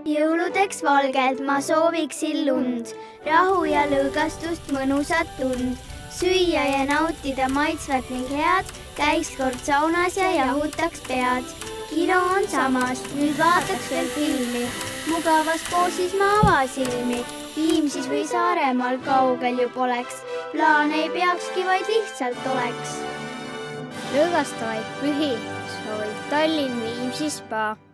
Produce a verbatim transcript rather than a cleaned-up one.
Jõuludeks valgelt ma sooviksin lund, rahu ja lõõgastust mõnusat tund, süüa ja nautida maitsvat ning head, käiks kord saunas ja jahutaks pead. Kino on samas, nüüd vaataks veel filmi, mugavas poosis ma avasilmi, Viimsis või Saaremaal kaugel ju poleks, plaan ei peakski, vaid lihtsalt oleks. Lõõgastavaid pühi soovib Tallinn Viimsi spa.